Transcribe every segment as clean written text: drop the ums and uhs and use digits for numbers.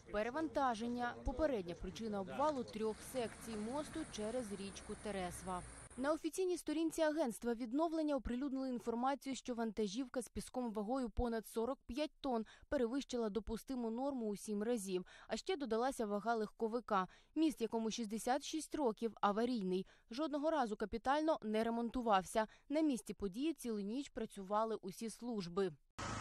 Перевантаження – попередня причина обвалу 3 секцій мосту через річку Тересва. На офіційній сторінці агентства відновлення оприлюднили інформацію, що вантажівка з піском вагою понад 45 тонн перевищила допустиму норму у 7 разів. А ще додалася вага легковика. Міст, якому 66 років, аварійний. Жодного разу капітально не ремонтувався. На місці події цілу ніч працювали усі служби.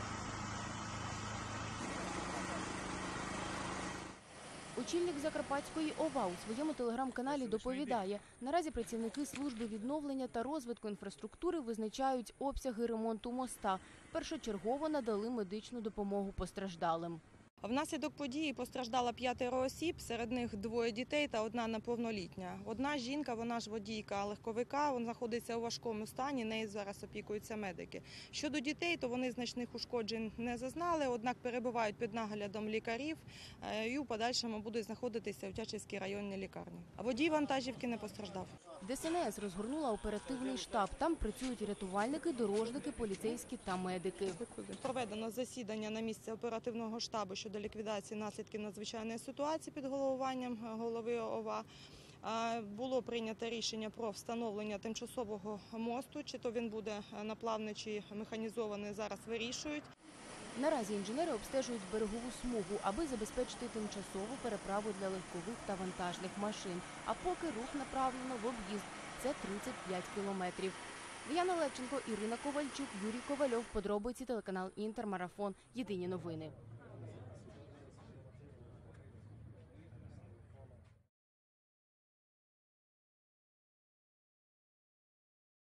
Очільник Закарпатської ОВА у своєму телеграм-каналі доповідає, наразі працівники служби відновлення та розвитку інфраструктури визначають обсяги ремонту моста. Першочергово надали медичну допомогу постраждалим. Внаслідок події постраждало 5 осіб, серед них 2 дітей та 1 неповнолітня. Одна жінка, вона ж водійка легковика, вона знаходиться у важкому стані, нею зараз опікуються медики. Щодо дітей, то вони значних ушкоджень не зазнали, однак перебувають під наглядом лікарів і у подальшому будуть знаходитися в Тячівській районній лікарні. А водій вантажівки не постраждав. ДСНС розгорнула оперативний штаб. Там працюють рятувальники, дорожники, поліцейські та медики. Проведено засідання на місці оперативного штабу щодо ліквідації наслідків надзвичайної ситуації під головуванням голови ОВА. Було прийнято рішення про встановлення тимчасового мосту, чи то він буде наплавний, чи механізований, зараз вирішують. Наразі інженери обстежують берегову смугу, аби забезпечити тимчасову переправу для легкових та вантажних машин. А поки рух направлено в об'їзд – це 35 кілометрів. Діана Левченко, Ірина Ковальчук, Юрій Ковальов. Подробиці, телеканал «Інтер», Марафон. Єдині новини.